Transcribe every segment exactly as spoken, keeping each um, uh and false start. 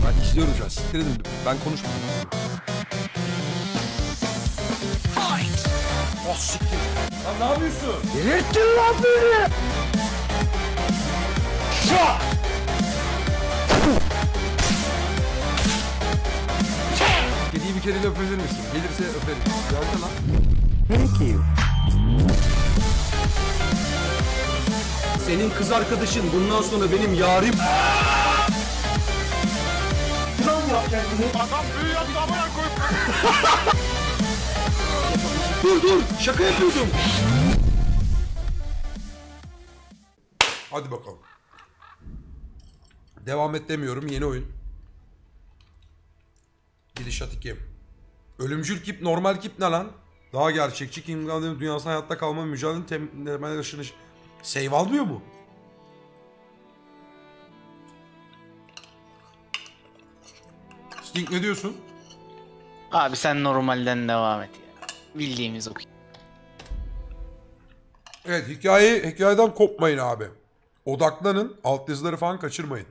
Ben izliyorum şu an. Siktir edin. Ben konuşmuyorum. Oh siktir. Lan ne yapıyorsun? Delirttin lan beni. Şah. Kediyi bir kere öpebilir misin? Gelirse öperim. Geldi lan. Thank you. Senin kız arkadaşın bundan sonra benim yarim. Plan yap kendini. Adam büyü yaptı amına koy. Dur dur şaka yapıyordum. Hadi bakalım. Devam et demiyorum, yeni oyun. Gidişat iki. Ölümcül kip, normal kip ne lan? Daha gerçekçi, King of dünyasında hayatta kalma mücadele temel ışını. Save almıyor mu? Sting ne diyorsun? Abi sen normalden devam et ya. Bildiğimiz okuyun. Evet, hikaye, hikayeden kopmayın abi. Odaklanın, alt yazıları falan kaçırmayın.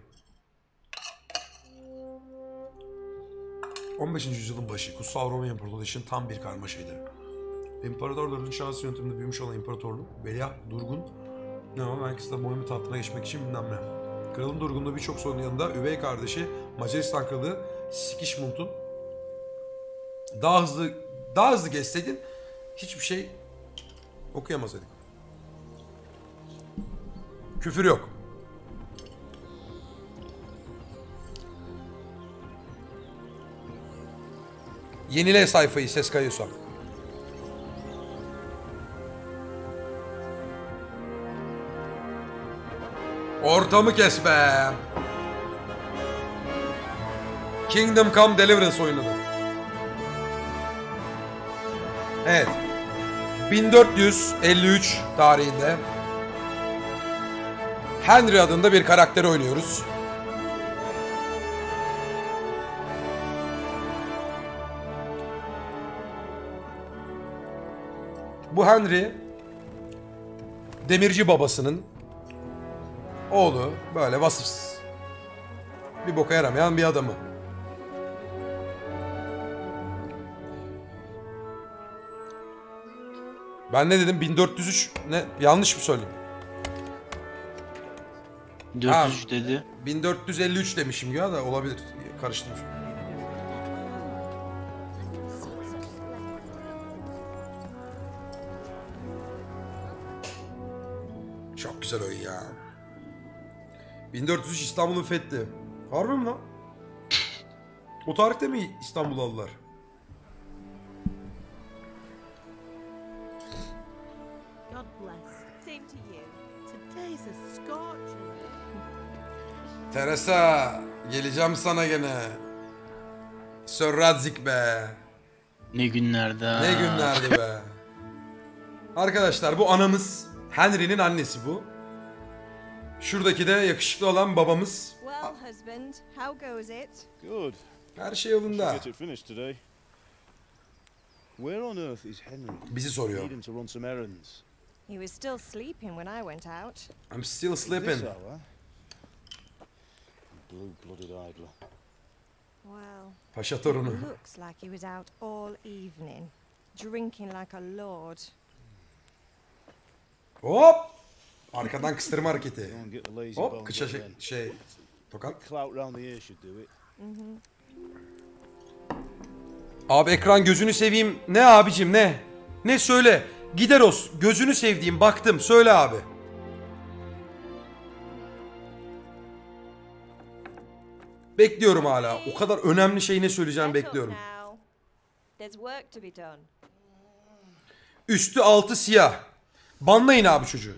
on beşinci yüzyılın başı, Kutsal Roma İmparatorluğu için tam bir karmaşaydı. İmparatorların şahsi yönetiminde büyümüş olan imparatorluk, Veliaht Durgun, ne ama herkes de Bohemi tahtına geçmek için bilmem ne. Kralın durgunluğu birçok sorunun yanında üvey kardeşi Macaristan Kralı Sigismund'un daha hızlı daha hızlı geçseydin hiçbir şey okuyamazdık. Küfür yok. Yenile sayfayı, ses kayıyorsa. Ortamı kes be. Kingdom Come Deliverance oynadı. Evet. bin dört yüz elli üç tarihinde Henry adında bir karakteri oynuyoruz. Bu Henry demirci babasının oğlu, böyle vasıfsız, bir boka yaramayan bir adamı. Ben ne dedim? bin dört yüz üç ne? Yanlış mı söyledim? dört yüz üç dedi. bin dört yüz elli üç demişim ya da olabilir. Karıştırmışım. Çok güzel oyun ya. bin dört yüz üç İstanbul'un fethi. Harbi mi lan? O tarihte mi İstanbul'u aldılar? God bless. Same to you. Today's a scorcher. Teresa, geleceğim sana gene. Sir Radzik be. Ne günlerdi ha. Ne günlerdi be. Arkadaşlar bu anamız. Henry'nin annesi bu. Şuradaki de yakışıklı olan babamız. Well, husband, how goes it? Good. Her şey yolunda. Get it finished today. Where on earth is Henry? Bizi soruyor. Need him to run some errands. He was still sleeping when I went out. I'm still This sleeping. hour? Blue-blooded idler. Well, Paşa torunu. looks like he was out all evening, drinking like a lord. Hop! Arkadan kıstırma hareketi. Go and get the lazy Hop! bones Kıça up şey, then. şey tokat. Clout round the ear should do it. Abi ekran gözünü seveyim. Ne abicim ne? Ne söyle? Gideros gözünü sevdiğim baktım. Söyle abi. Bekliyorum hala. O kadar önemli şey ne söyleyeceğim Get up bekliyorum. now. There's work to be done. Üstü altı siyah. Banlayın abi çocuğu.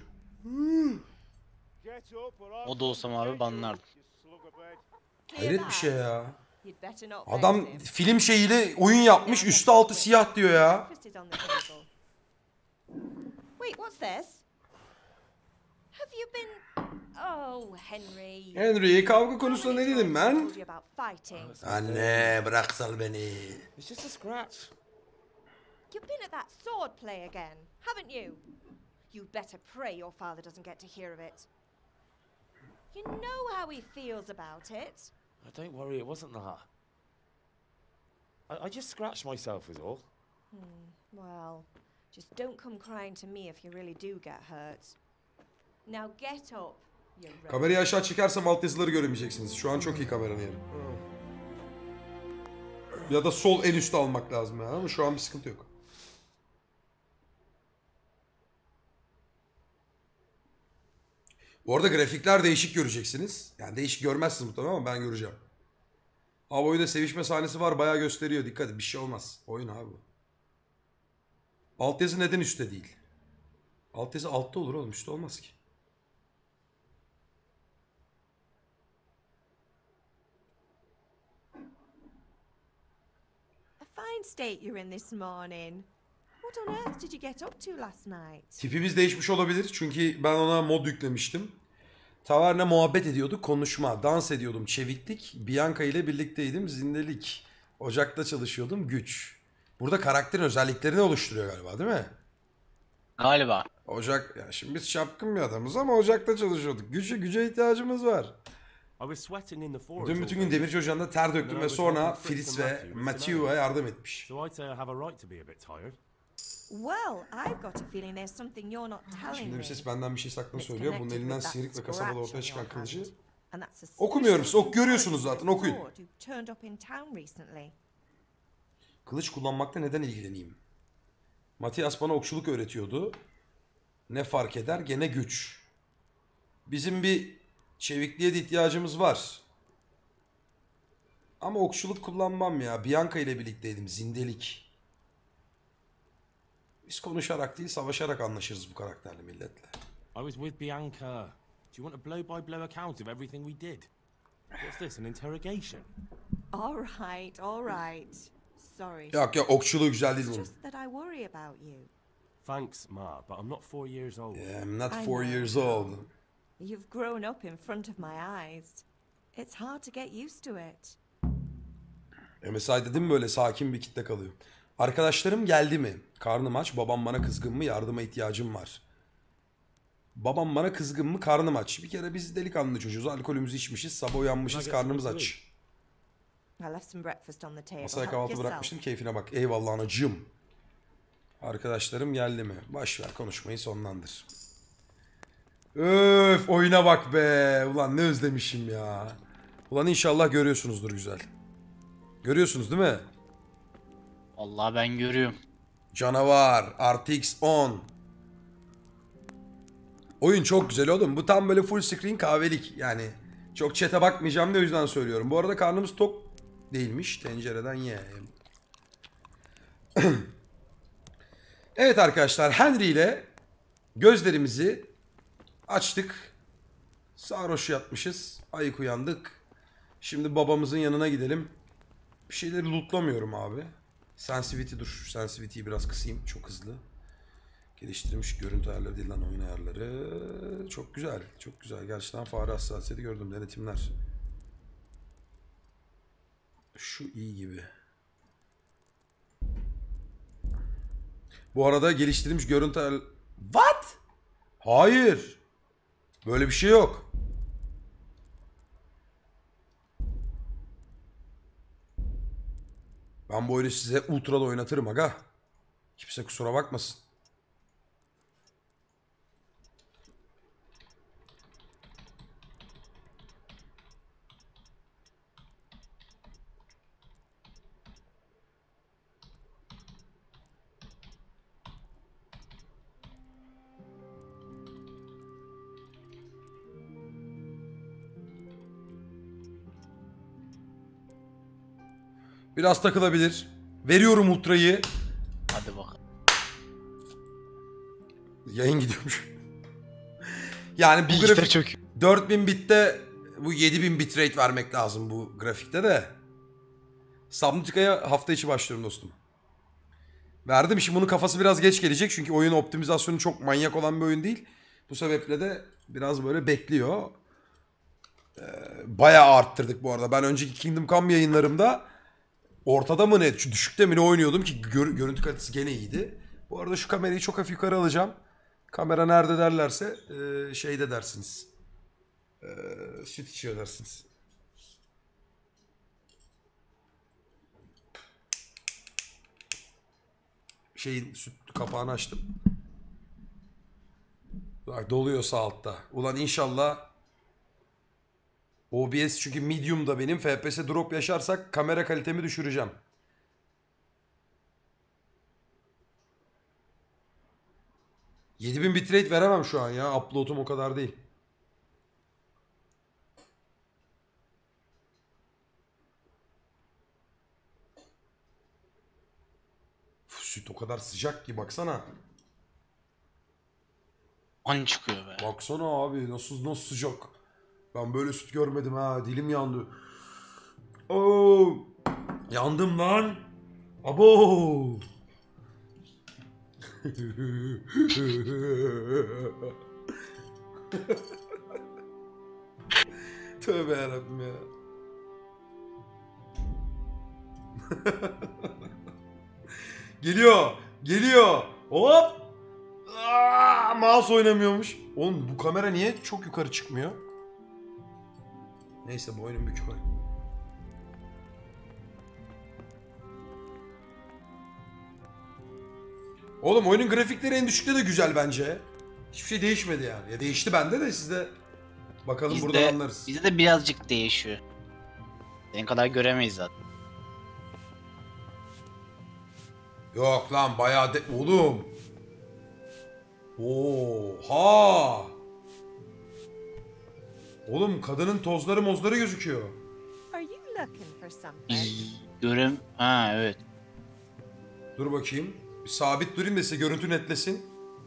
Get up or I'll O da olsam abi banlardım. slug a bed. Hear Hayret bir that? şey ya. You'd better not Adam vex him. film şeyiyle oyun yapmış. Üstü altı siyah diyor ya. Breakfast is on the table. Wait, what's this? Have you been... Oh, Henry. Henry kavga konusunda ne dedim ben? Told you about fighting. Anne bırak sal beni. It's just a scratch. You've been at that sword play again, haven't you? You'd better pray your father doesn't get to hear of it. You know how he feels about it. Oh, don't worry, it wasn't that. I, I just scratched myself is all. Well, just don't come crying to me if you really do get hurt. Now get up, you rogue. Kamerayı aşağı çekersem alt yazıları göremeyeceksiniz. Şu an çok iyi kameranın yeri. Ya da sol en üstte almak lazım yani ama şu an bir sıkıntı yok. Bu arada grafikler değişik göreceksiniz. Yani değişik görmezsiniz muhtemelen ama ben göreceğim. Abi oyunda sevişme sahnesi var, bayağı gösteriyor. Dikkat et, bir şey olmaz. Oyun abi. Altyazı neden üstte değil? Altyazı altta olur oğlum, üstte olmaz ki. A fine state you're in this morning. What on earth did you get up to last night? Tipimiz değişmiş olabilir çünkü ben ona mod yüklemiştim. Taverna muhabbet ediyorduk, konuşma, dans ediyordum, çeviklik, Bianca ile birlikteydim, zindelik, ocakta çalışıyordum, güç. Burada karakterin özelliklerini oluşturuyor galiba değil mi? Galiba. Ocak, ya şimdi biz şapkın bir adamız ama ocakta çalışıyorduk. Gücü, güce ihtiyacımız var. I was sweating in the forest. Dün bütün gün demirci ocağında ter döktüm ve sonra Fritz ve Matthew'a yardım etmiş. So I'd say I have a right to be a bit tired. Well, I've got a feeling there's something you're not telling Şimdi me. bir ses benden bir şey saklı It's söylüyor. Bunun connected elinden with that sıyrık ve kasabada scratch ortaya on çıkan your kılıcı. hand. And that's a Okumuyorum, special ok görüyorsunuz person zaten, okuyun. who turned up in town recently. Kılıç kullanmakta neden ilgileneyim? Matias bana okçuluk öğretiyordu. Ne fark eder? Gene güç. Bizim bir çevikliğe de ihtiyacımız var. Ama okçuluk kullanmam ya. Bianca ile birlikteydim. Zindelik. Biz konuşarak değil, savaşarak anlaşırız bu karakterli milletle. I was with Bianca. Do you want a blow-by-blow account of everything we did? What's this, an interrogation? All right, all right. Sorry. Yok yok, okçuluğu güzel değil It's bunun. just that I worry about you. Thanks, Ma, but I'm not four years old. Yeah, I'm not I four know. years old. You've grown up in front of my eyes. It's hard to get used to it. M S I dedim böyle sakin bir kitle kalıyor. Arkadaşlarım geldi mi? Karnım aç, babam bana kızgın mı? Yardıma ihtiyacım var. Babam bana kızgın mı? Karnım aç. Bir kere biz delikanlı çocuğuz. Alkolümüzü içmişiz. Sabah uyanmışız. Karnımız aç. I left some breakfast on the table. Masaya Help kahvaltı yourself. bırakmıştım. Keyfine bak. Eyvallah anacığım. Arkadaşlarım geldi mi? Baş ver, konuşmayı sonlandır. Öf, oyuna bak be. Ulan ne özlemişim ya. Ulan inşallah görüyorsunuzdur güzel. Görüyorsunuz değil mi? Vallahi ben görüyorum. Canavar. R T X on. Oyun çok güzel oğlum. Bu tam böyle full screen kahvelik. Yani çok chat'e bakmayacağım da o yüzden söylüyorum. Bu arada karnımız tok değilmiş. Tencereden ye. Evet arkadaşlar, Henry ile gözlerimizi açtık. Sarhoş yatmışız. Ayık uyandık. Şimdi babamızın yanına gidelim. Bir şeyleri lootlamıyorum abi. Sensitivity, dur. Sensitivity'yi biraz kısayım. Çok hızlı. Geliştirilmiş görüntü ayarları değil lan, oyun ayarları. Çok güzel. Çok güzel. Gerçekten fare hassasiyeti gördüm. Denetimler. Şu iyi gibi. Bu arada geliştirilmiş görüntü ayarları... What? Hayır. Böyle bir şey yok. Ben bu oyunu size ultra'da oynatırım aga. Kimse kusura bakmasın. Biraz takılabilir. Veriyorum ultrayı. Hadi bakalım. Yayın gidiyormuş. Yani bu Bilgisayar grafik çok... dört bin bitte bu yedi bin bitrate vermek lazım bu grafikte de. Subnautica'ya hafta içi başlıyorum dostum. Verdim, şimdi bunun kafası biraz geç gelecek çünkü oyun optimizasyonu çok manyak olan bir oyun değil. Bu sebeple de biraz böyle bekliyor. Ee, bayağı arttırdık bu arada. Ben önceki Kingdom Come yayınlarımda ortada mı ne, düşükte mi ne oynuyordum ki gör, görüntü kalitesi gene iyiydi. Bu arada şu kamerayı çok hafif yukarı alacağım. Kamera nerede derlerse e, şeyde dersiniz. E, süt içiyor dersiniz. şeyin süt kapağını açtım. Bak doluyor sağ altta. Ulan inşallah O B S çünkü medium'da benim. F P S drop yaşarsak kamera kalitemi düşüreceğim. yedi bin bitrate veremem şu an ya. Upload'um o kadar değil. Uf, süt o kadar sıcak ki baksana. An çıkıyor be. Baksana abi nasıl nasıl sıcak. Ben böyle süt görmedim ha. Dilim yandı. Oo! Yandım lan. Abo! Tövbe yarabbim ya. Geliyor. Geliyor. Hop. Aa, mouse oynamıyormuş. Oğlum bu kamera niye çok yukarı çıkmıyor? Neyse boynum bükük. Oğlum oyunun grafikleri en düşükte de güzel bence. Hiçbir şey değişmedi yani. Ya değişti bende de sizde. Bakalım buradan Bizde, anlarız. bizde de birazcık değişiyor. Senin kadar göremeyiz zaten. Yok lan bayağı de... Oğlum. Oha. Oğlum kadının tozları mozları gözüküyor. Are you looking for something? Biz görem... Ha evet. Dur bakayım. Bir sabit durayım da size görüntü netlesin.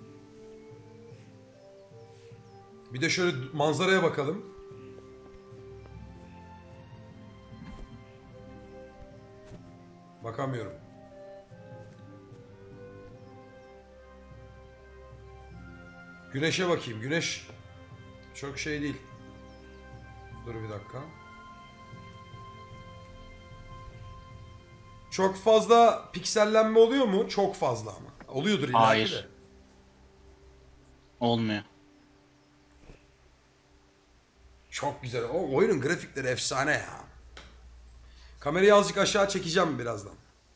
Bir de şöyle manzaraya bakalım. Bakamıyorum. Güneşe bakayım. Güneş çok şey değil. Dur bir dakika. Çok fazla piksellenme oluyor mu? Çok fazla ama. Oluyordur illa ki Hayır. de. Olmuyor. Çok güzel. O oyunun grafikleri efsane ya. Kamerayı azıcık aşağı çekeceğim birazdan.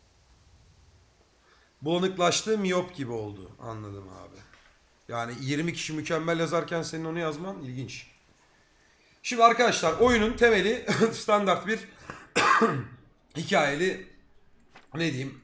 Bulanıklaştı, miyop gibi oldu. Anladım abi. Yani yirmi kişi mükemmel yazarken senin onu yazman ilginç. Şimdi arkadaşlar oyunun temeli standart bir hikayeli ne diyeyim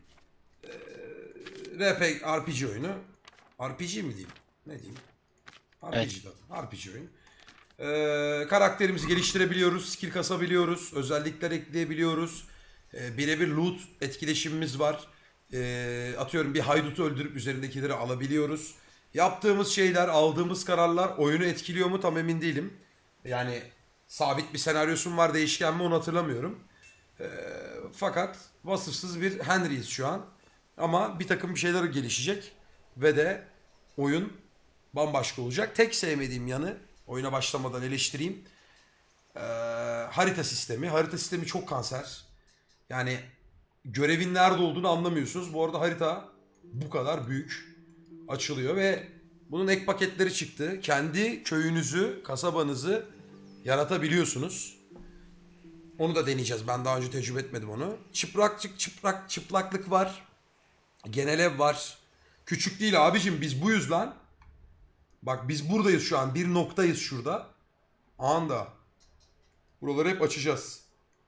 R P, R P G oyunu. R P G mi diyeyim? Ne diyeyim? R P G, Evet. R P G oyun. Ee, karakterimizi geliştirebiliyoruz, skill kasabiliyoruz, özellikler ekleyebiliyoruz. Ee, birebir loot etkileşimimiz var. Ee, atıyorum bir haydutu öldürüp üzerindekileri alabiliyoruz. Yaptığımız şeyler, aldığımız kararlar oyunu etkiliyor mu tam emin değilim. Yani sabit bir senaryosun var, değişken mi onu hatırlamıyorum. Ee, fakat vasıfsız bir Henry'yiz şu an. Ama bir takım bir şeyler gelişecek ve de oyun bambaşka olacak. Tek sevmediğim yanı, oyuna başlamadan eleştireyim, ee, harita sistemi. Harita sistemi çok kanser. Yani görevin nerede olduğunu anlamıyorsunuz. Bu arada harita bu kadar büyük açılıyor ve bunun ek paketleri çıktı. Kendi köyünüzü, kasabanızı yaratabiliyorsunuz. Onu da deneyeceğiz. Ben daha önce tecrübe etmedim onu. Çıprakçık, çıplak, çıplaklık var. Genel ev var. Küçük değil abicim, biz buyuz lan. Bak biz buradayız şu an. Bir noktayız şurada. Anda. Buraları hep açacağız.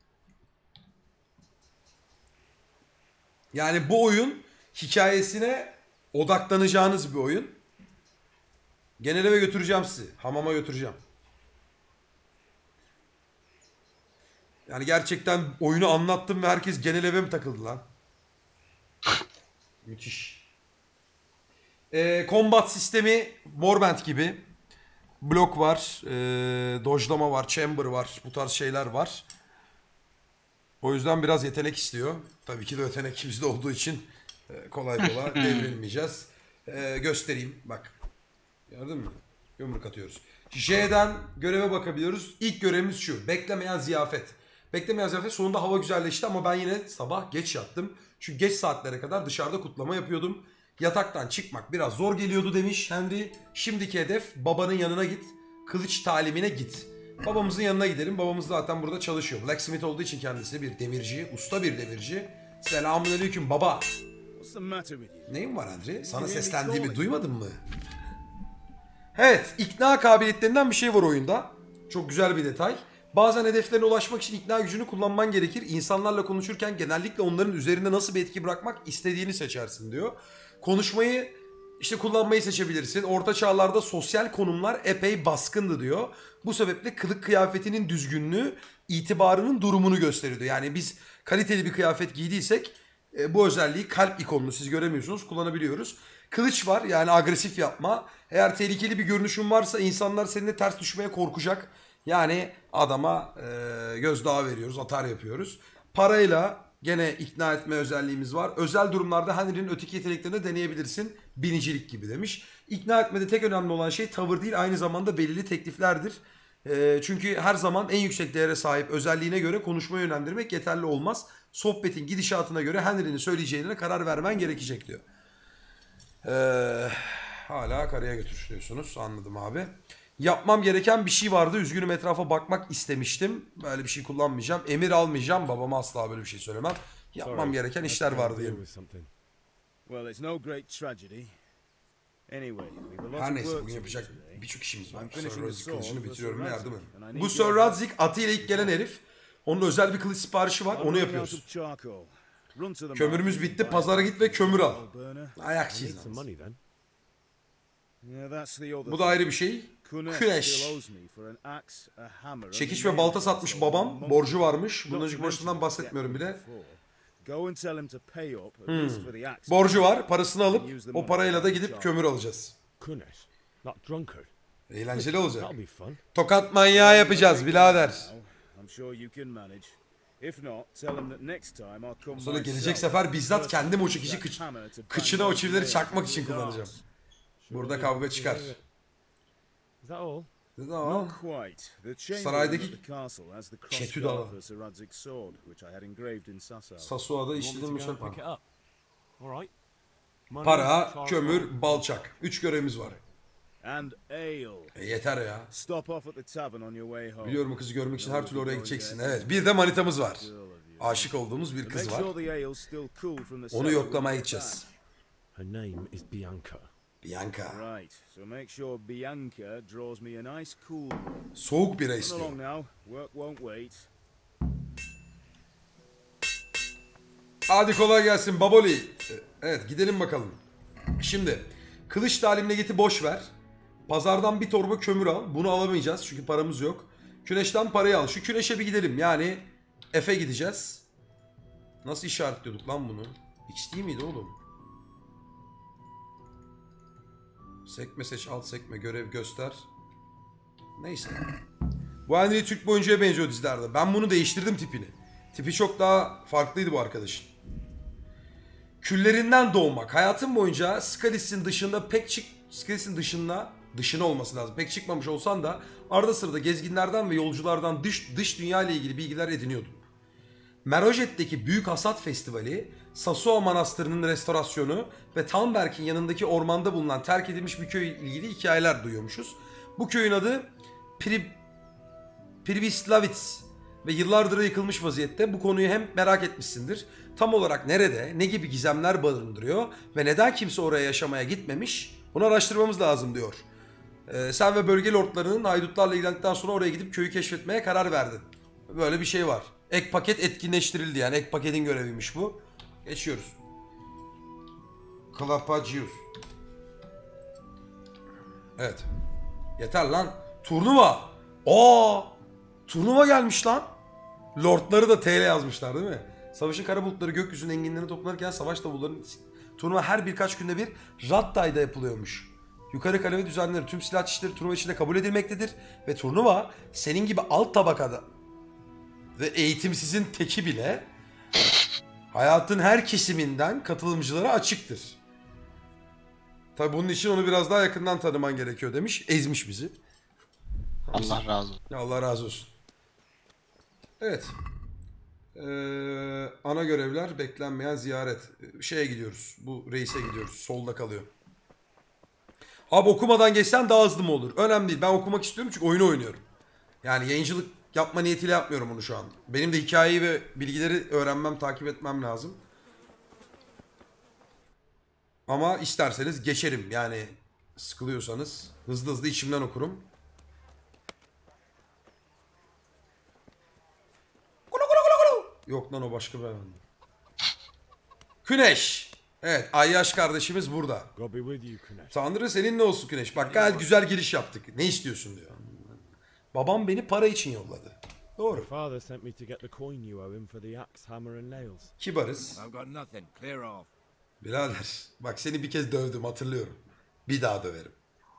Yani bu oyun hikayesine odaklanacağınız bir oyun. Genel eve götüreceğim sizi. Hamama götüreceğim. Yani gerçekten oyunu anlattım ve herkes genel eve mi takıldı lan? Müthiş. Ee, combat sistemi Warband gibi. Blok var, ee, dojlama var, chamber var. Bu tarz şeyler var. O yüzden biraz yetenek istiyor. Tabii ki de yetenek bizde olduğu için e, kolay kolay devrilmeyeceğiz. E, göstereyim bak. Gördün mü? Yumruk atıyoruz. J'den göreve bakabiliyoruz. İlk görevimiz şu. Beklemeyen ziyafet. Beklemeyen ziyafet sonunda hava güzelleşti ama ben yine sabah geç yattım. Çünkü geç saatlere kadar dışarıda kutlama yapıyordum. Yataktan çıkmak biraz zor geliyordu demiş Henry. Şimdiki hedef babanın yanına git. Kılıç talimine git. Babamızın yanına gidelim. Babamız zaten burada çalışıyor. Blacksmith olduğu için kendisi bir demirci. Usta bir demirci. Selamünaleyküm baba. What's the matter with you? Neyin var Andre? Sana seslendiğimi duymadın mı? Evet, ikna kabiliyetlerinden bir şey var oyunda. Çok güzel bir detay. Bazen hedeflerine ulaşmak için ikna gücünü kullanman gerekir. İnsanlarla konuşurken genellikle onların üzerinde nasıl bir etki bırakmak istediğini seçersin diyor. Konuşmayı işte kullanmayı seçebilirsin. Orta çağlarda sosyal konumlar epey baskındı diyor. Bu sebeple kılık kıyafetinin düzgünlüğü itibarının durumunu gösteriyor. Yani biz kaliteli bir kıyafet giydiysek e, bu özelliği kalp ikonunu siz göremiyorsunuz kullanabiliyoruz. Kılıç var yani agresif yapma. Eğer tehlikeli bir görünüşün varsa insanlar seninle ters düşmeye korkacak. Yani adama e, gözdağı veriyoruz, atar yapıyoruz. Parayla gene ikna etme özelliğimiz var. Özel durumlarda Henry'nin öteki yeteneklerini deneyebilirsin. Binicilik gibi demiş. İkna etmede tek önemli olan şey tavır değil aynı zamanda belirli tekliflerdir. E, çünkü her zaman en yüksek değere sahip özelliğine göre konuşmayı yönlendirmek yeterli olmaz. Sohbetin gidişatına göre Henry'nin söyleyeceğine karar vermen gerekecek diyor. Ee, hala karaya götürüyorsunuz. Anladım abi. Yapmam gereken bir şey vardı. Üzgünüm etrafa bakmak istemiştim. Böyle bir şey kullanmayacağım. Emir almayacağım. Babama asla böyle bir şey söylemem. Yapmam gereken işler vardı diyeyim. Well, it's no great tragedy. Anyway, we've a lot Her of neyse work bugün to do yapacak today. birçok işimiz var. I'm Sir finishing the Radzik kılıcını sword for bitiriyorum Sir ve yardım Radzik, edin. and I Bu need Sir your Radzik help. atıyla ilk gelen herif. Onun özel bir kılıç siparişi var. I'm Onu running out yapıyoruz. of charcoal. Run to the Kömürümüz market bitti. and buy Pazara git ve kömür al. a burner. Ayaksız. then. Yeah, that's the other Bu da ayrı bir şey. Kunesh Küneş. still owes me for an axe, a hammer, and Çekiç a ve balta nail satmış file babam. sold Borcu monthly. varmış. Bundan Not önceki to mention borçlarından the bahsetmiyorum debt bile. before. Go and tell him to pay up at Hmm. least for the axe. Borcu var. Parasını alıp o parayla da gidip kömür alacağız. Kunesh, not drunkard. Eğlenceli olacak. That'll be fun. Tokat manyağı yapacağız birader. I'm sure you can manage. If not, tell him that next time I'll come Sonra gelecek myself. sefer bizzat kendim o çekici That kıç, hammer to bang kıçına o those çivileri nails çakmak into için the kullanacağım. darts. Burada kavga çıkar. Is that all? Tamam. Not quite. The chamberlain Saraydaki at the castle has the çetü crossguard dalı. for Sir Radzig's sword, which I had engraved in Sasau. Sasua'da You want me to işledim go and pick bir it up? All right. Money, Para, charcoal. kömür, balçak. Üç görevimiz var. And ale. E yeter ya. Stop off at the tavern on your way home. Biliyorum o kızı görmek için her türlü oraya gideceksin. Evet. Bir de manitamız var. Aşık olduğumuz bir Make kız var. sure the ale's still cool from the Onu cellar yoklamaya when you get gideceğiz. Her name is Bianca. Bianca. back. Right. So make sure Bianca draws me a nice cool one. Soğuk bira Run istiyor. along now. Work won't wait. Hadi kolay gelsin Baboli. Evet gidelim bakalım. Şimdi kılıç talimine giti boş ver. Pazardan bir torba kömür al. Bunu alamayacağız çünkü paramız yok. Küneşten parayı al. Şu küneşe bir gidelim. Yani F'e gideceğiz. Nasıl işaretliyorduk lan bunu? X değil miydi oğlum? Sekme seç, alt sekme, görev göster. Neyse. Bu Henry Türk boyuncuya benziyor dizilerde. Ben bunu değiştirdim tipini. Tipi çok daha farklıydı bu arkadaşın. Küllerinden doğmak. Hayatım boyunca Skalis'in dışında pek çık... Skalis'in dışında... Dışına olması lazım. Pek çıkmamış olsan da arada sırada gezginlerden ve yolculardan dış, dış dünya ile ilgili bilgiler ediniyordum. Merojet'teki Büyük Hasat Festivali, Sasua Manastırı'nın restorasyonu ve Talmberg'in yanındaki ormanda bulunan terk edilmiş bir köy ile ilgili hikayeler duyuyormuşuz. Bu köyün adı Pri... Pribislavitz ve yıllardır yıkılmış vaziyette. Bu konuyu hem merak etmişsindir. Tam olarak nerede, ne gibi gizemler barındırıyor ve neden kimse oraya yaşamaya gitmemiş? Bunu araştırmamız lazım diyor. Ee, sen ve bölge lordlarının haydutlarla ilgilendikten sonra oraya gidip köyü keşfetmeye karar verdin. Böyle bir şey var. Ek paket etkinleştirildi yani. Ek paketin göreviymiş bu. Geçiyoruz. Klapacius. Evet. Yeter lan. Turnuva. Aa! Turnuva gelmiş lan. Lordları da T L yazmışlar değil mi? Savaşın kara bulutları gökyüzünün enginlerini toplarken savaş davullarının... Turnuva her birkaç günde bir Rattay'da yapılıyormuş. Yukarı kademe düzenleri tüm silah çeşitleri turnuva içinde kabul edilmektedir. Ve turnuva senin gibi alt tabakada ve eğitimsizin teki bile hayatın her kesiminden katılımcılara açıktır. Tabi bunun için onu biraz daha yakından tanıman gerekiyor demiş. Ezmiş bizi. Allah razı olsun. Allah razı olsun. Evet. Ee, ana görevler, beklenmeyen ziyaret. Şeye gidiyoruz. Bu reise gidiyoruz. Solda kalıyor. Abi okumadan geçsen daha hızlı mı olur? Önemli değil. Ben okumak istiyorum çünkü oyunu oynuyorum. Yani yayıncılık yapma niyetiyle yapmıyorum bunu şu an. Benim de hikayeyi ve bilgileri öğrenmem, takip etmem lazım. Ama isterseniz geçerim. Yani sıkılıyorsanız hızlı hızlı içimden okurum. Kulu kulu kulu kulu. Yok lan o başka bir hayvan. Güneş. Evet Ayyaş kardeşimiz burada. God be with you, Kunesh. Tanrı seninle olsun Güneş. Bak gayet güzel giriş yaptık. Ne istiyorsun diyor. Babam beni para için yolladı. Doğru. Father sent me to get the coin you owe him for the axe, hammer and nails. Kibarız. I've got nothing. Clear off. Birader bak seni bir kez dövdüm hatırlıyorum. Bir daha döverim.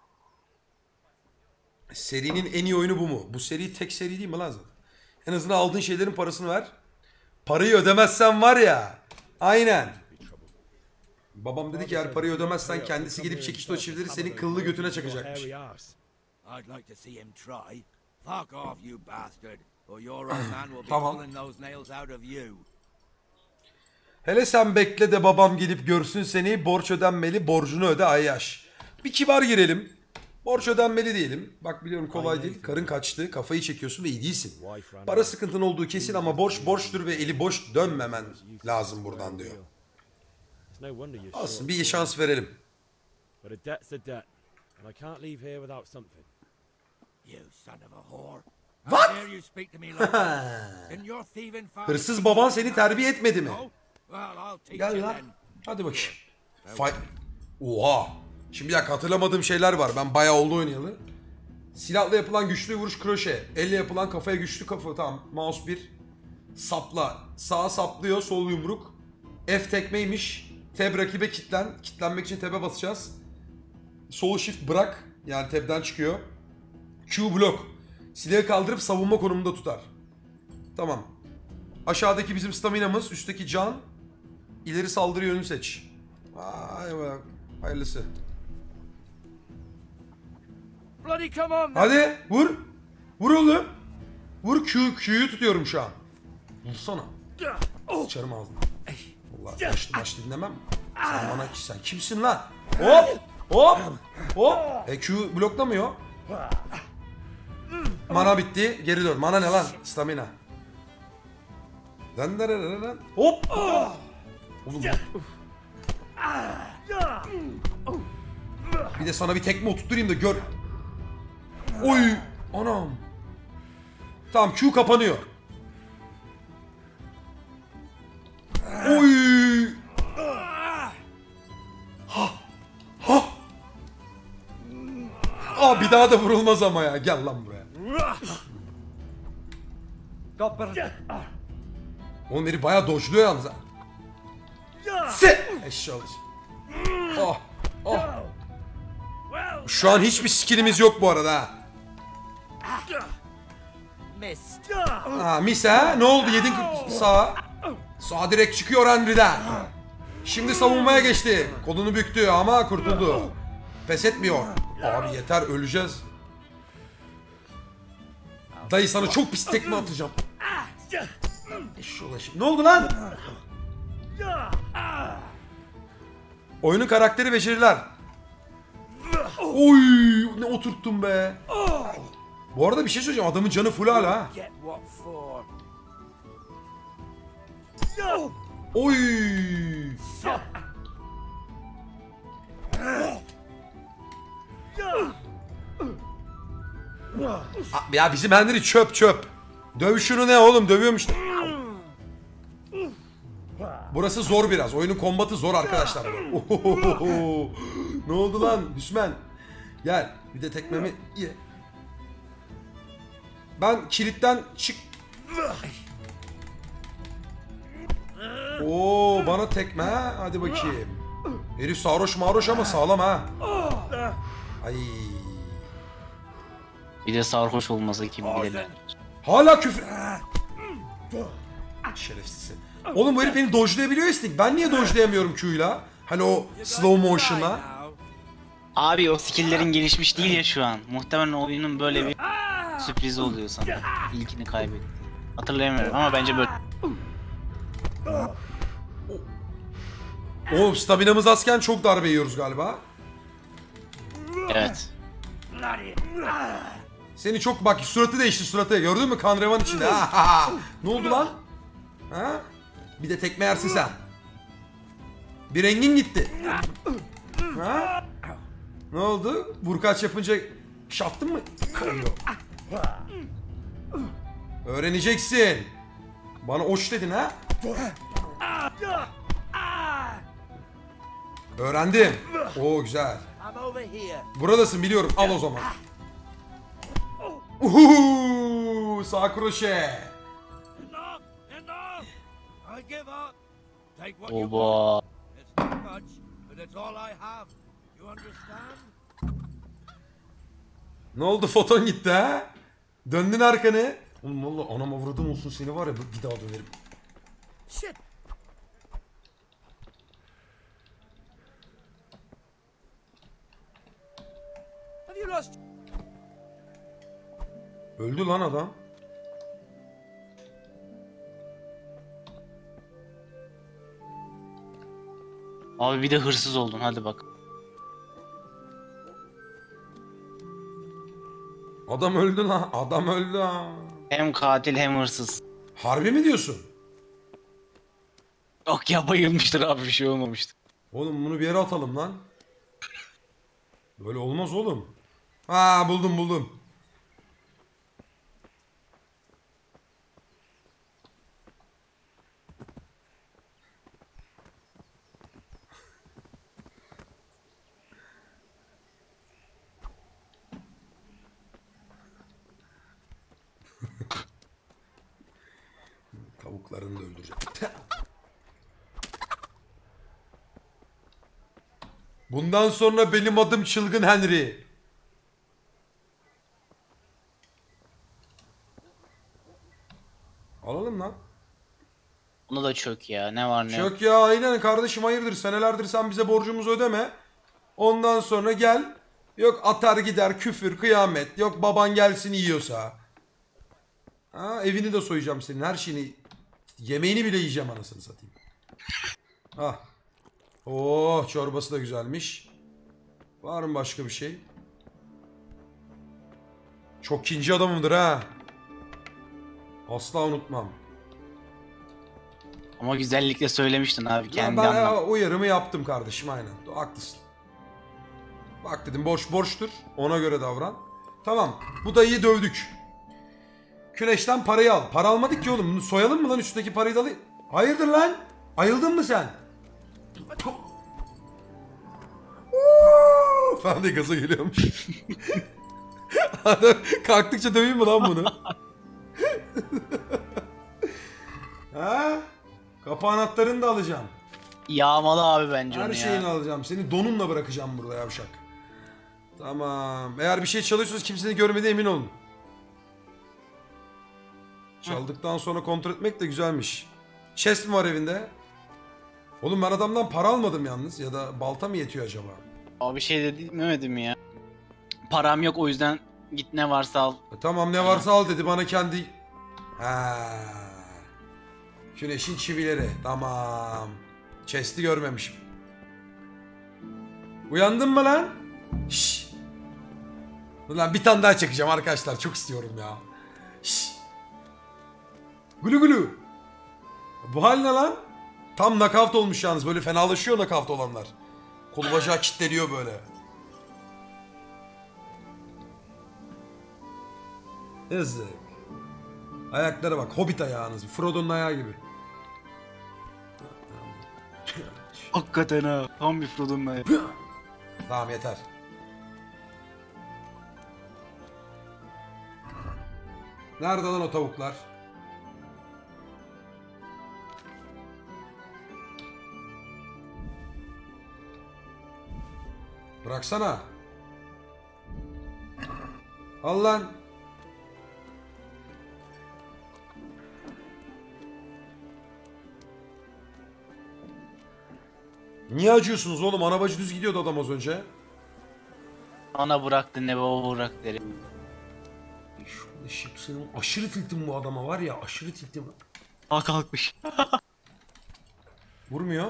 Serinin en iyi oyunu bu mu? Bu seri tek seri değil mi lan zaten? En azından aldığın şeylerin parasını ver. Parayı ödemezsen var ya. Aynen. Babam dedi ki eğer parayı ödemezsen kendisi gelip çekişli o çivileri senin kıllı götüne çakacakmış. I'd like to see him try. Fuck off, you bastard, or your old man will be Tamam. pulling those nails out of you. Hele sen bekle de babam gelip görsün seni. Borç ödenmeli, borcunu öde Ayyaş. Bir kibar girelim. Borç ödenmeli diyelim. Bak biliyorum kolay değil. Karın kaçtı, kafayı çekiyorsun ve iyi değilsin. Para sıkıntın olduğu kesin ama borç borçtur ve eli boş dönmemen lazım buradan diyor. Aslında bir şans verelim. But a debt's a debt, and I can't leave here without something. You son of a whore. What? How dare you speak to me like that? Didn't your thieving father... Hırsız baban seni terbiye etmedi mi? No? Well, I'll teach Gel you lan. then. Hadi bakayım. Fight. Oha. Şimdi bir dakika hatırlamadığım şeyler var. Ben bayağı oldu oynayalı. Silahla yapılan güçlü vuruş kroşe. Elle yapılan kafaya güçlü kafa. Tamam. Mouse bir. Sapla. Sağa saplıyor. Sol yumruk. F tekmeymiş. Tab rakibe kitlen. Kitlenmek için tab'e basacağız. Sol shift bırak. Yani tab'den çıkıyor. Q blok. Silahı kaldırıp savunma konumunda tutar. Tamam. Aşağıdaki bizim staminamız. Üstteki can. İleri saldırı yönünü seç. Vay bak. Hayırlısı. Bloody come on! Hadi vur. Vur oğlum. Vur Q, Q'yu tutuyorum şu an. Vursana. Sıçarım ağzına. Vallahi başlı başlı dinlemem. Sen bana sen kimsin lan? Hop. Hop. Hop. E Q bloklamıyor. Mana bitti. Geri dön. Mana ne lan? Stamina. Dön dön dön dön. Hop. Oğlum. Bir de sana bir tekme oturtturayım da gör. Oy. Anam. Tamam Q kapanıyor. Oy. Ha. Ha. Aa bir daha da vurulmaz ama ya. Gel lan buraya. Oğlum beni bayağı dodge'luyor yalnız ha. Se. Eşşoğlu. Oh. Oh. Şu an hiçbir skillimiz yok bu arada ha. Ha mis ha? Ne oldu yedin sağa? Sağa direkt çıkıyor Henry'den. Şimdi savunmaya geçti. Kolunu büktü ama kurtuldu. Pes etmiyor. Abi yeter öleceğiz. Dayı sana çok pis tekme atacağım. Eşşoğlu şimdi. Ne oldu lan? Oyunun karakteri beceriler. Oy ne oturttum be. Bu arada bir şey söyleyeceğim. Adamın canı full hala ha. Oy. Ya bizim Henry çöp çöp. Döv şunu ne oğlum dövüyormuş. Burası zor biraz. Oyunun kombatı zor arkadaşlar. Ohohoho. Ne oldu lan Hüsmen? Gel bir de tekmemi ye. Ben kilitten çık. Oo bana tekme ha. Hadi bakayım. Herif sarhoş maroş ama sağlam ha. Ay. Bir de sarhoş olmasa kim bilir. Hala küfür. Şerefsiz. Oğlum bu herif beni dodge'layabiliyor istik. Ben niye dodge'layamıyorum Q'yla? Hani o slow motion'la. Abi o skill'lerin gelişmiş değil ya şu an. Muhtemelen oyunun böyle bir sürprizi oluyor sana. İlkini kaybettin. Hatırlayamıyorum ama bence böyle. Oğlum staminamız azken çok darbe yiyoruz galiba. Evet. Seni çok bak suratı değişti suratı. Gördün mü kan revan içinde. Ne oldu lan? Ha? Bir de tekme yersin sen. Bir rengin gitti. Ha? Ne oldu? Vurkaç yapınca şaftın mı? Kırıyor. Öğreneceksin. Bana oç dedin ha? Öğrendim. Oo güzel. I'm over here. Buradasın biliyorum. Al o zaman. Uhu, sağ kroşe. Enough! Enough! I give up. Take what you want. Oba. It's not much, but it's all I have. You understand? Ne oldu, foton gitti ha? Döndün arkanı. Oğlum valla anam avradım olsun seni var ya, bir daha dönerim. Shit! Have you lost? Öldü lan adam. Abi bir de hırsız oldun, hadi bak. Adam öldü lan. Adam öldü ha. Hem katil hem hırsız. Harbi mi diyorsun? Yok ya, bayılmıştır abi, bir şey olmamıştır. Oğlum bunu bir yere atalım lan. Böyle olmaz oğlum. Ha buldum buldum. Tavuklarını da öldüreceğim. Bundan sonra benim adım Çılgın Henry. Alalım lan. Ona da çök ya, ne var ne yok. Çok ya, aynen kardeşim, hayırdır, senelerdir sen bize borcumuzu ödeme. Ondan sonra gel. Yok atar gider küfür kıyamet. Yok baban gelsin yiyorsa. Ha, evini de soyacağım senin, her şeyini. Yemeğini bile yiyeceğim anasını satayım. Ah. Oh, çorbası da güzelmiş. Var mı başka bir şey? Çok kinci adamımdır ha. Asla unutmam. Ama güzellikle söylemiştin abi, Ya kendi ben anlam. uyarımı yaptım kardeşim, aynen. Haklısın. Bak dedim, borç borçtur. Ona göre davran. Tamam. Bu dayıyı dövdük. Küneşten parayı al. Para almadık ki oğlum. Bunu soyalım mı lan, üstündeki parayı da alayım? Hayırdır lan? Ayıldın mı sen? Falan diye gaza geliyormuş. Adam kalktıkça döveyim mi lan bunu? Ha? Kapı anahtarını da alacağım. Yağmalı abi bence Her onu şeyini ya. alacağım. Seni donunla bırakacağım burada yavşak. Tamam. Eğer bir şey çalıyorsanız kimsenin görmediği emin olun. Çaldıktan sonra kontrol etmek de güzelmiş. Chest mi var evinde? Oğlum ben adamdan para almadım yalnız. Ya da balta mı yetiyor acaba? Abi şey de demedim ya. Param yok, o yüzden git ne varsa al. E, tamam ne varsa al dedi bana kendi... Ha. Güneşin çivileri. Tamam. Chest'i görmemişim. Uyandın mı lan? Şşş. Ulan bir tane daha çekeceğim arkadaşlar. Çok istiyorum ya. Şşş. Gulu gulu. Bu hal ne lan? Tam knockout olmuş yalnız. Böyle fenalaşıyor knockout olanlar. Kolu bacağı kilitleniyor böyle. Yazık. Ayaklara bak. Hobbit ayağınız. Frodo'nun ayağı gibi. Hakikaten ha. Tam bir Frodo'nun ayağı. Tamam yeter. Nerede lan o tavuklar? Bıraksana. Al lan. Niye acıyorsunuz oğlum? Ana bacı düz gidiyordu adam az önce. Ana bıraktı ne baba bıraktı derim. Şu ışıksın. Aşırı tiltim bu adama var ya, aşırı tiltim. Ha kalkmış. Vurmuyor.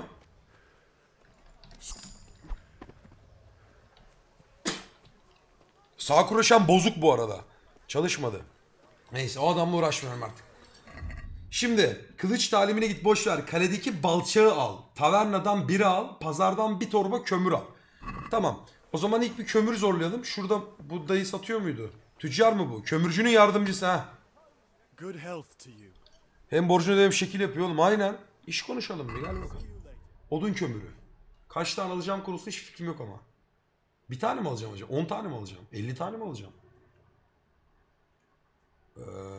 Sağ kroşem bozuk bu arada. Çalışmadı. Neyse o adamla uğraşmıyorum artık. Şimdi kılıç talimine git boş ver. Kaledeki balçağı al. Tavernadan biri al. Pazardan bir torba kömür al. Tamam. O zaman ilk bir kömür zorlayalım. Şurada bu dayı satıyor muydu? Tüccar mı bu? Kömürcünün yardımcısı ha. Good health to you. Hem borcunu ödeyip şekil yapıyor oğlum. Aynen. İş konuşalım bir gel bakalım. Odun kömürü. Kaç tane alacağım konusunda hiç fikrim yok ama. Bir tane mi alacağım acaba? on tane mi alacağım? elli tane mi alacağım? Ee,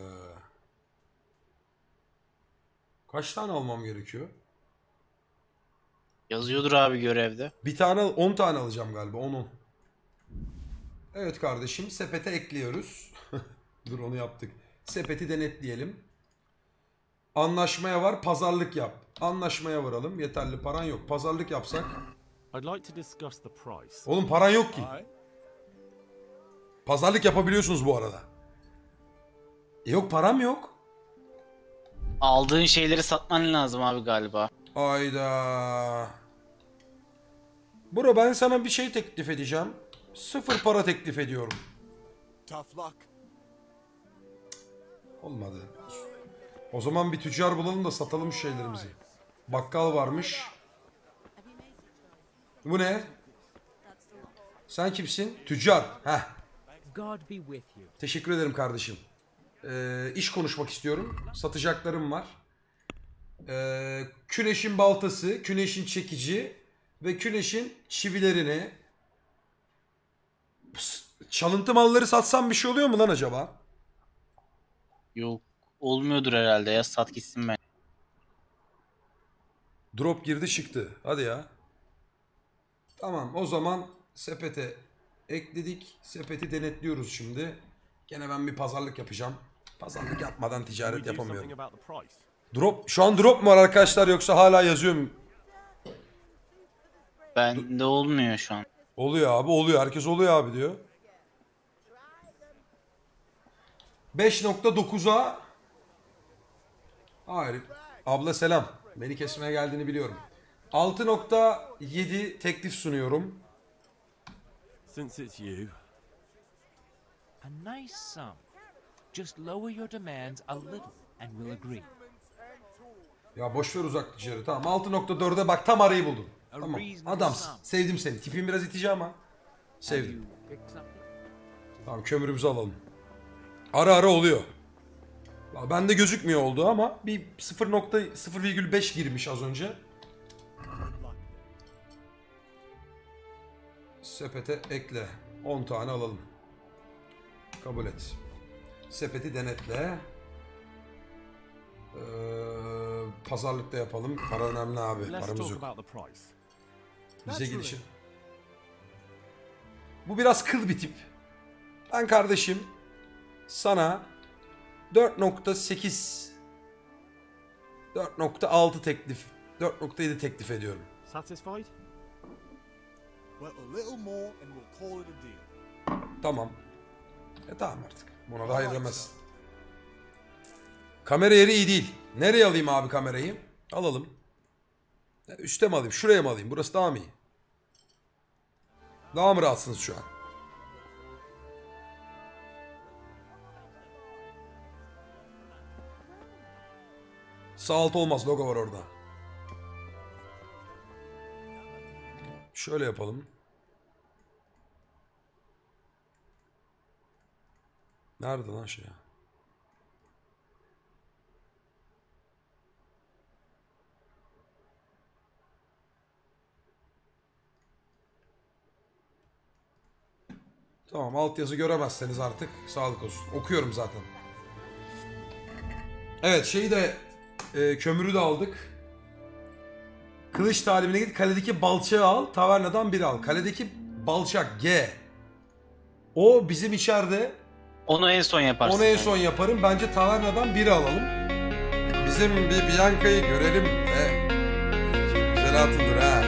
kaç tane almam gerekiyor? Yazıyordur abi görevde. Bir tane, on tane alacağım galiba. on on. Evet kardeşim. Sepete ekliyoruz. Dur onu yaptık. Sepeti denetleyelim. Anlaşmaya var. Pazarlık yap. Anlaşmaya varalım. Yeterli paran yok. Pazarlık yapsak. I'd like to discuss the price. Oğlum paran yok ki. Aye. Pazarlık yapabiliyorsunuz bu arada. E yok param yok. Aldığın şeyleri satman lazım abi galiba. Ayda. Bro ben sana bir şey teklif edeceğim. Sıfır para teklif ediyorum. Tough luck. Olmadı. O zaman bir tüccar bulalım da satalım şu şeylerimizi. Bakkal varmış. Bu ne? Sen kimsin? Tüccar. Heh. God be with you. Teşekkür ederim kardeşim. Ee, iş konuşmak istiyorum. Satacaklarım var. Ee, Küneş'in baltası, Küneş'in çekici ve Küneş'in çivilerini. Pıs, çalıntı malları satsam bir şey oluyor mu lan acaba? Yok olmuyordur herhalde ya, sat gitsin ben. Drop girdi çıktı. Hadi ya. Tamam o zaman sepete ekledik. Sepeti denetliyoruz şimdi. Gene ben bir pazarlık yapacağım. Pazarlık yapmadan Can ticaret we do something yapamıyorum. about the price? Drop şu an drop mu var arkadaşlar yoksa hala yazıyor mu? Bende olmuyor şu an. Oluyor abi oluyor. Herkes oluyor abi diyor. beş nokta dokuza hayır. Abla selam. Beni kesmeye geldiğini biliyorum. altı nokta yedi teklif sunuyorum. Since it's you, A nice sum. Just lower your demands a little and we'll agree. Ya boş ver uzak ticaret. Tamam altı nokta dörde bak tam arayı buldum. A Tamam. reasonable Adamsın. sum. Sevdim seni. Tipin biraz itici ama. Have Sevdim. you picked something? Tamam kömürümüzü alalım. Ara ara oluyor. Ya bende gözükmüyor oldu ama bir sıfır nokta sıfır virgül beş girmiş az önce. Sepete ekle. on tane alalım. Kabul et. Sepeti denetle. Ee, pazarlıkta yapalım. Para önemli abi. let's Paramız talk yok. about the price. Bize gelişi. Bu biraz kıl bir tip. Ben kardeşim sana dört nokta sekiz dört nokta altı teklif dört nokta yedi teklif ediyorum. Satisfied? Well, a little more and we'll call it a deal. Tamam. E tamam artık. Buna da hayır demezsin. Kamera yeri iyi değil. Nereye alayım abi kamerayı? Alalım. Ya üste mi alayım? Şuraya mı alayım? Burası daha mı iyi? Daha mı rahatsınız şu an? Sağ alt olmaz. Logo var orada. Şöyle yapalım. Nerede lan şey ya? Tamam altyazı göremezseniz artık sağlık olsun. Okuyorum zaten. Evet şeyi de e, kömürü de aldık. Kılıç talimine git kaledeki balçağı al. Tavernadan biri al. Kaledeki balçak G. O bizim içeride. Onu en son yaparsın. Onu en son yaparım. Bence tavernadan biri alalım. Bizim bir Bianca'yı görelim. E, güzel hatındır ha.